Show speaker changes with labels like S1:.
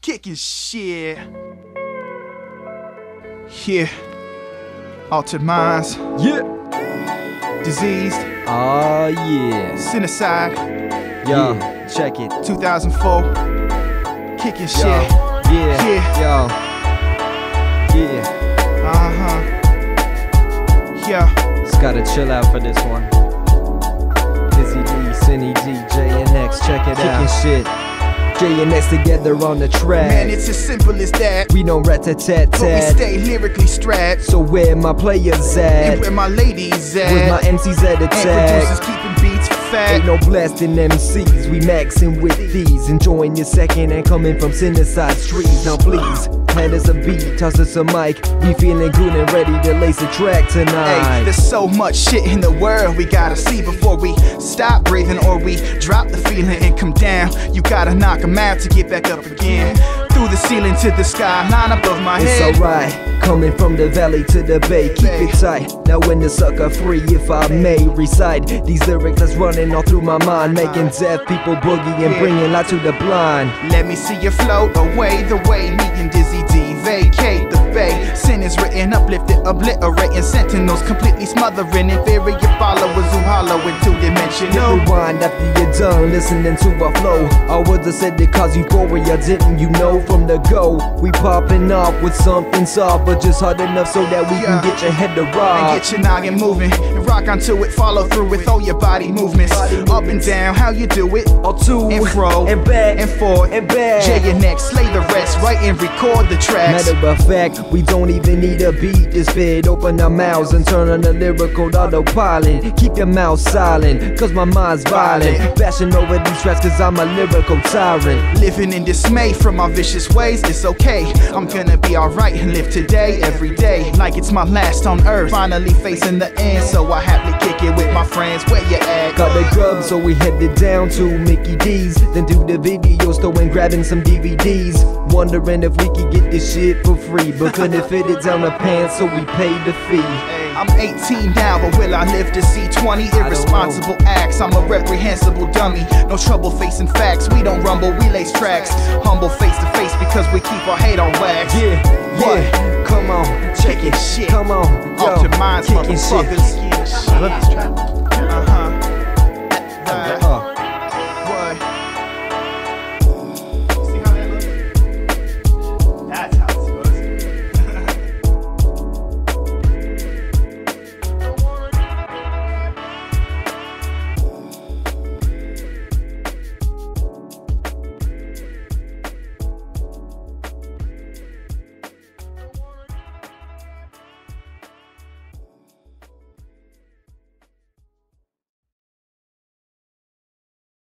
S1: Kickin shit. Yeah. Altered minds.
S2: Yeah.
S1: Dizeazed.
S2: Oh yeah.
S1: Cinecide.
S2: Yo, check it.
S1: 2004. Kickin shit.
S2: Yeah.
S1: Yeah.
S2: Yo. Yeah.
S1: Yeah.
S2: Just gotta chill out for this one. Dizzy D, Cinny D, JNX, check it out. Kickin shit. JNX together on the track.
S1: Man, it's as simple as that.
S2: We don't rat-a-tat-tat,
S1: but we stay lyrically strapped.
S2: So where my players at?
S1: And where my ladies at?
S2: With my MCs at attack.
S1: And producers keeping beats fat.
S2: Ain't no blasting MCs, we maxing with these. Enjoying your second and coming from Cinecide streets. Now please, hand us a beat, toss us a mic. We feeling good and ready to lace the track tonight.
S1: Hey, there's so much shit in the world we gotta see before we stop breathing or we drop the feeling and come down. You gotta knock 'em out to get back up again. Through the ceiling to the sky, line above my head.
S2: It's alright, coming from the valley to the bay. Keep it tight, now when the sucker free, if I may recite these lyrics that's running all through my mind, making deaf people boogie and bringing light to the blind.
S1: Let me see you float away the way me and Dizzy D vacate the bay. Sin is written, uplifted, obliterating sentinels, completely smothering inferior followers who hollow into dimensional.
S2: Rewind after you're done listening to our flow. I would've said it cause euphoria, didn't you know from the go? We popping off with something soft, but just hard enough so that we can get your head to rock.
S1: And get your noggin moving, and rock onto it, follow through with all your body movements. Up and down, how you do it?
S2: Or two,
S1: and fro,
S2: and back,
S1: and forth,
S2: and back.
S1: JNX, slay the rest, write and record the tracks.
S2: Matter of fact, we don't even need a beat to spit. Open our mouths and turn on the lyrical autopilot. Keep your mouth silent, cause my mind's violent. Bashing over these tracks cause I'm a lyrical tyrant.
S1: Living in dismay from my vicious ways, it's okay. I'm gonna be alright and live today, every day, like it's my last on earth. Finally facing the end, so I happily kick it with my friends. Where you at?
S2: Got the grub, so we headed down to Mickey D's. Then do the video store and grabbing some DVDs. Wondering if we could get this shit for free, but couldn't fit it down the pants, so we paid the fee.
S1: I'm 18 now, but will I live to see 20 irresponsible acts? I'm a reprehensible dummy, no trouble facing facts. We don't rumble, we lace tracks. Humble face to face because we keep our hate on wax.
S2: Yeah, come on, check it,
S1: shit.
S2: Come on, yo,
S1: Altered minds,
S2: kicking
S1: motherfuckers.
S2: shit.
S1: I love this track.